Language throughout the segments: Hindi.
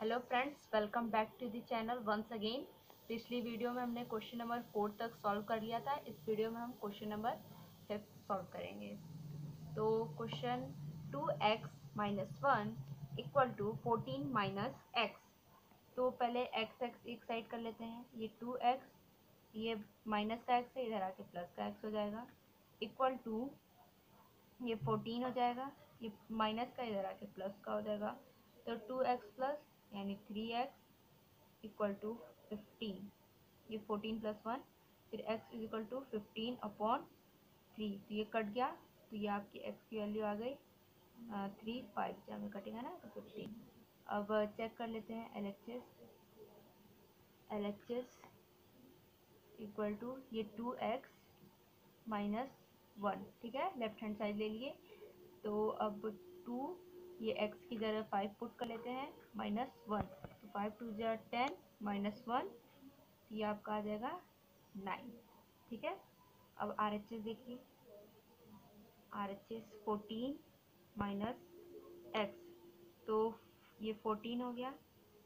Hello friends, welcome back to the channel once again. पिछली वीडियो में हमने क्वेश्चन नंबर 4 तक सॉल्व कर लिया था। इस वीडियो में हम क्वेश्चन नंबर 5 सॉल्व करेंगे। तो question 2x-1 equal to 14 minus x. तो पहले x एक साइड कर लेते हैं। ये 2x, ये माइनस का x है, इधर आके प्लस का x हो जाएगा, इक्वल टू ये 14 हो जाएगा, ये माइनस का इधर आके प्लस का हो जाएगा। तो 2x प्लस यानी 3x इक्वल टू 15। ये 14 प्लस 1, फिर x is equal to 15 upon 3। तो ये कट गया, तो ये आपकी x की वैल्यू आ गई 3, 5 जब में कटेगा ना तो 15। अब चेक कर लेते हैं LHS इक्वल टू ये 2x माइनस 1, ठीक है, लेफ्ट हैंड साइड ले लिए। तो अब 2, ये x की जगह 5 पुट कर लेते हैं, -1। तो 5 2 जा 10 -1, तो ये आपका आ जाएगा 9, ठीक है। अब RHS देखिए, RHS 14 माइनस x, तो ये 14 हो गया,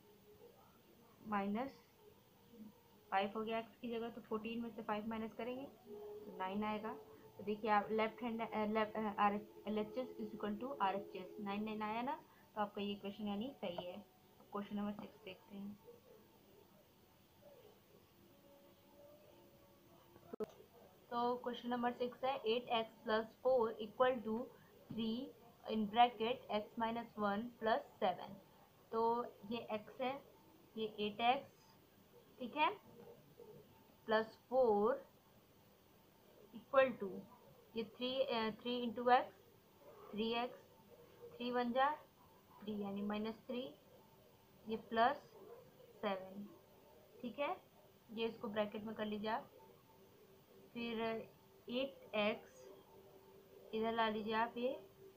-5 हो गया x की जगह। तो 14 में से 5 माइनस करेंगे तो 9 आएगा। तो देखिए आप left hand LHS is equal to RHS 9 आया ना, तो आपका ये क्वेश्चन यानी सही है। क्वेश्चन नंबर 6 देखते हैं। तो क्वेश्चन नंबर 6 है 8x plus 4 equal to 3 in bracket x minus 1 plus 7। तो ये x है, ये 8x, ठीक है, प्लस 4 इक्वल टू ये 3 इंटू एक्स, 3x, 3 वन जा 3 यानी -3, ये प्लस 7, ठीक है। ये इसको ब्रैकेट में कर लीजिए आप। फिर 8x इधर ला लीजिए आप, ये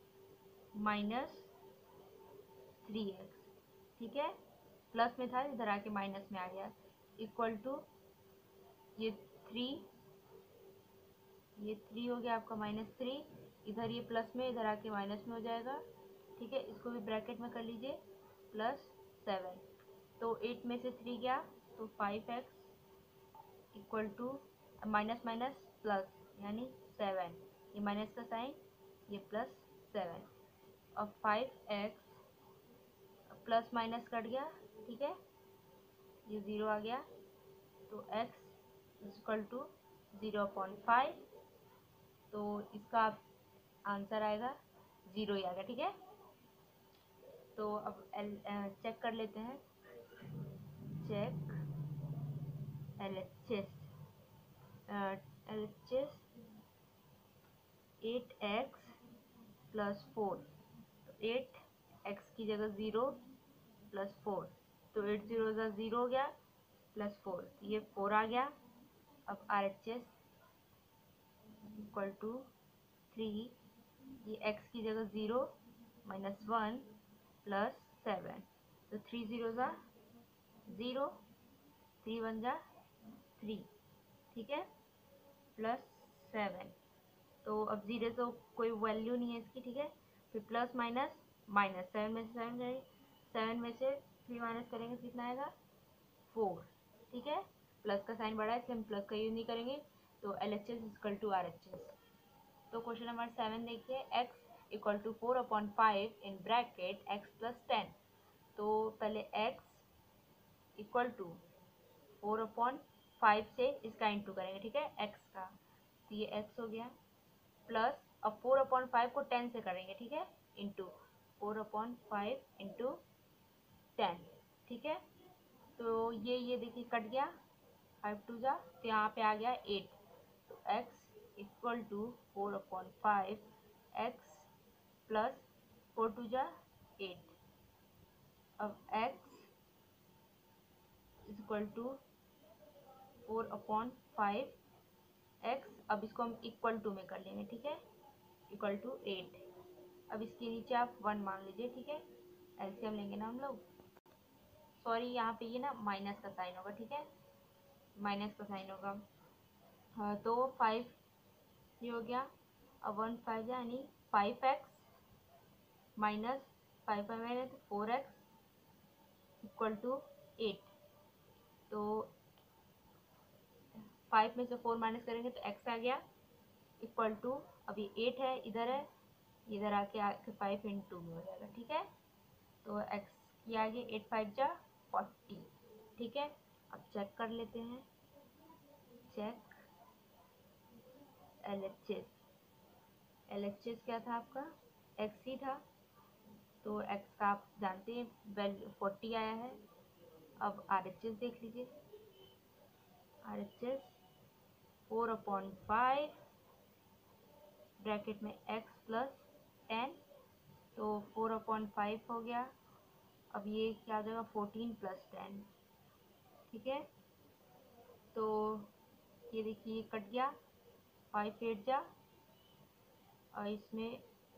-3x, ठीक है, प्लस में था इधर आके माइनस में आ गया, इक्वल टू ये 3, ये 3 हो गया आपका -3, इधर ये प्लस में इधर आके माइनस में हो जाएगा, ठीक है। इसको भी ब्रैकेट में कर लीजिए, +7। तो 8 में से 3 गया तो 5x equal to minus minus plus यानी 7, ये माइनस का साइन, ये +7। और 5x प्लस माइनस कट गया, ठीक है, ये 0 आ गया। तो x इक्वल टू 0.5, तो इसका आंसर आएगा 0 ही आएगा, ठीक है। तो अब चेक कर लेते हैं, check LHS, LHS 8x plus 4, तो 8x की जगह 0 प्लस 4, तो 8 0 0 हो गया, +4, तो ये 4 आ गया। अब RHS इक्वल टू 3, ये x की जगह 0 -1 प्लस 7, तो 3 0 0, 3 1 3, ठीक है, +7। तो अब 0 तो कोई वैल्यू नहीं है इसकी, ठीक है। फिर प्लस माइनस माइनस, 7 में से 7 जाएगी, 7 में से 3 माइनस करेंगे तो कितना आएगा 4, ठीक है। प्लस का साइन बढ़ा है इसलिए हम प्लस का यूज नहीं करेंगे। तो LHS इक्वल टू RHS। तो क्वेश्चन नंबर 7 देखिए, x equal to 4/5 in bracket x plus 10। तो पहले x इक्वल टू 4/5 से इसका इंटू करेंगे, ठीक है, x का, तो ये x हो गया, प्लस अब 4/5 को 10 से करेंगे, ठीक है, इंटू 4/5 इंटू 10, ठीक है। तो ये देखिए कट गया, 5 2 जा, तो यहाँ पे आ गया 8। तो x equal to 4/5 x plus 4 2 जा 8। अब x इक्वल टू 4/5 x, अब इसको हम इक्वल टू में कर लेंगे, ठीक है, इक्वल टू 8। अब इसके नीचे आप 1 मान लीजिए, ठीक है, एलसीएम लेंगे ना हम लोग। सॉरी, यहाँ पे ये ना माइनस का साइन होगा, ठीक है, माइनस का साइन होगा। हाँ, तो 5 ये हो गया, अब 1 5 यानी 5x minus 5 5 4x equal to 8। तो 5 में से 4 माइनस करेंगे तो x आ गया इक्वल टू, अभी 8 है इधर आके 5 इंटू में हो जाएगा। ठीक है, तो x की आ गई 8 5 जा 40। ठीक है, अब चेक कर लेते हैं। चेक LHS क्या था आपका, x ही था, तो x का आप जानते हैं वैल्यू 40 आया है। अब RHS देख लीजिए, RHS 4/5 ब्रैकेट में x प्लस 10, तो 4/5 हो गया। अब ये क्या आ जाएगा 14 प्लस 10। ठीक है, तो ये देखिए ये कट गया, 5 8 जा, और इसमें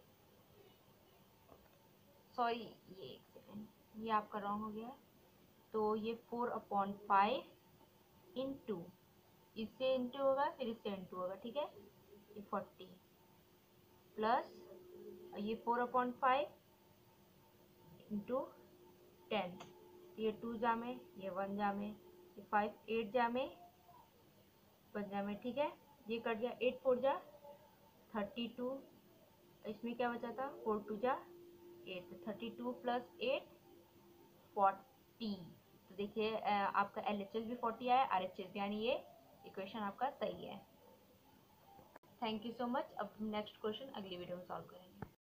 सॉरी ये एक सेकेंड, ये आपका रॉन्ग हो गया। तो ये 4/5 इंटू, इससे इंटू होगा फिर इससे इंटू होगा। ठीक है, ये 40 प्लस ये 4/5 इंटू 10, ये 2 जा में, ये 1 जा में, ये 5 8 जा में, 1 जा में। ठीक है, ये कट गया, 8 4 जा 32, इसमें क्या बचा था 4 2 जा 8, 32 प्लस 8 40। तो देखिए आपका LHS भी 40 आया, RHS, यानी ये इक्वेशन आपका सही है। Thank you so much. अब नेक्स्ट क्वेश्चन अगली वीडियो में सॉल्व करेंगे।